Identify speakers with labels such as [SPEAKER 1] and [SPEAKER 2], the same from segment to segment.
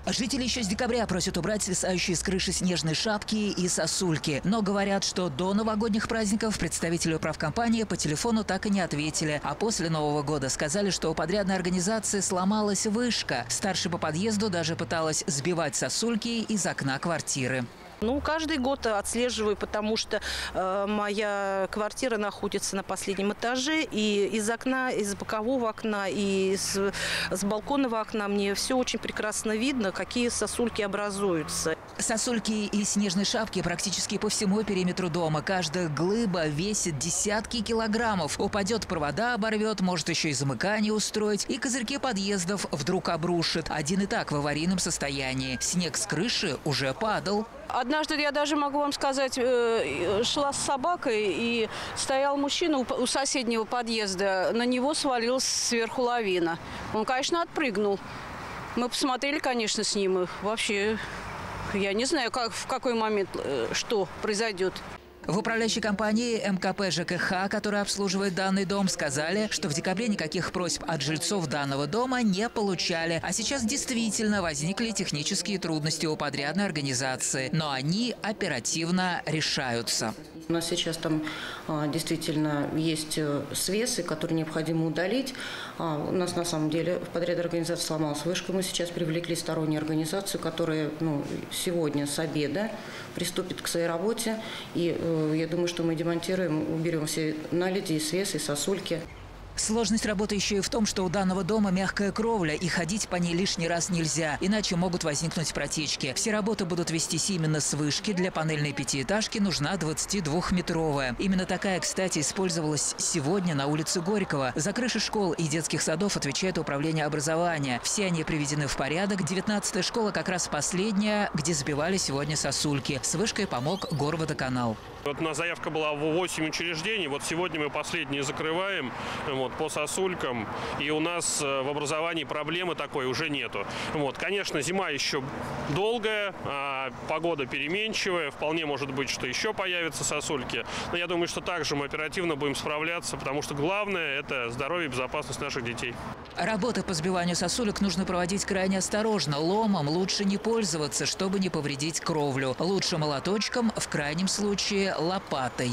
[SPEAKER 1] Жители еще с декабря просят убрать свисающие с крыши снежные шапки и сосульки. Но говорят, что до новогодних праздников представители управкомпании по телефону так и не ответили. А после Нового года сказали, что у подрядной организации сломалась вышка. Старший по подъезду даже пыталась сбивать сосульки из окна квартиры.
[SPEAKER 2] Каждый год отслеживаю, потому что моя квартира находится на последнем этаже. И из окна, из бокового окна, и с балконного окна мне все очень прекрасно видно, какие сосульки образуются.
[SPEAKER 1] Сосульки и снежные шапки практически по всему периметру дома. Каждая глыба весит десятки килограммов. Упадет, провода оборвет, может еще и замыкание устроить. И козырьки подъездов вдруг обрушит. Один и так в аварийном состоянии. Снег с крыши уже падал.
[SPEAKER 3] Однажды, я даже могу вам сказать, шла с собакой, и стоял мужчина у соседнего подъезда. На него свалилась сверху лавина. Он, конечно, отпрыгнул. Мы посмотрели, конечно, с ним. И вообще, я не знаю, в какой момент что произойдет.
[SPEAKER 1] В управляющей компании МКП ЖКХ, которая обслуживает данный дом, сказали, что в декабре никаких просьб от жильцов данного дома не получали. А сейчас действительно возникли технические трудности у подрядной организации. Но они оперативно решаются.
[SPEAKER 4] У нас сейчас там действительно есть свесы, которые необходимо удалить. У нас на самом деле в подрядной организации сломалась вышка. Мы сейчас привлекли стороннюю организацию, которая сегодня с обеда приступит к своей работе. И я думаю, что мы демонтируем, уберем все наледи, и свесы, и сосульки.
[SPEAKER 1] Сложность работы еще и в том, что у данного дома мягкая кровля, и ходить по ней лишний раз нельзя, иначе могут возникнуть протечки. Все работы будут вестись именно с вышки. Для панельной пятиэтажки нужна 22-метровая. Именно такая, кстати, использовалась сегодня на улице Горького. За крыши школ и детских садов отвечает управление образования. Все они приведены в порядок. 19-я школа как раз последняя, где сбивали сегодня сосульки. С вышкой помог Горводоканал.
[SPEAKER 5] У нас заявка была в 8 учреждений. Сегодня мы последние закрываем по сосулькам. И у нас в образовании проблемы такой уже нету. Конечно, зима еще долгая, а погода переменчивая. Вполне может быть, что еще появятся сосульки. Но я думаю, что также мы оперативно будем справляться, потому что главное – это здоровье и безопасность наших детей.
[SPEAKER 1] Работы по сбиванию сосулек нужно проводить крайне осторожно. Ломом лучше не пользоваться, чтобы не повредить кровлю. Лучше молоточком, в крайнем случае лопатой.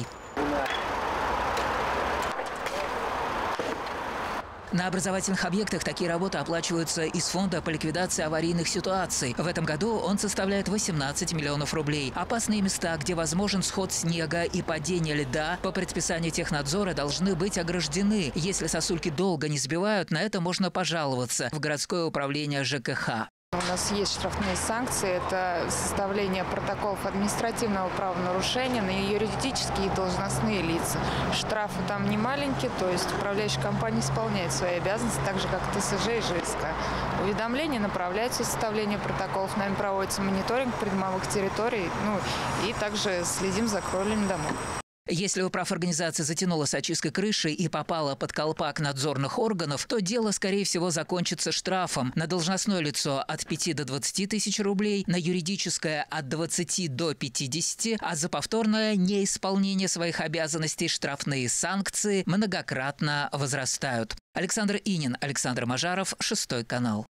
[SPEAKER 1] На образовательных объектах такие работы оплачиваются из фонда по ликвидации аварийных ситуаций. В этом году он составляет 18 миллионов рублей. Опасные места, где возможен сход снега и падение льда, по предписанию технадзора должны быть ограждены. Если сосульки долго не сбивают, на это можно пожаловаться в городское управление ЖКХ.
[SPEAKER 6] У нас есть штрафные санкции. Это составление протоколов административного правонарушения на юридические и должностные лица. Штрафы там не маленькие, то есть управляющая компания исполняет свои обязанности, так же, как ТСЖ и ЖСК. Уведомления направляются в составление протоколов. Нами проводится мониторинг придомовых территорий, и также следим за кровлями домов.
[SPEAKER 1] Если управорганизация затянула с очисткой крыши и попала под колпак надзорных органов, то дело, скорее всего, закончится штрафом. На должностное лицо от 5 до 20 тысяч рублей, на юридическое от 20 до 50, а за повторное неисполнение своих обязанностей штрафные санкции многократно возрастают. Александр Инин, Александр Мажаров, 6 канал.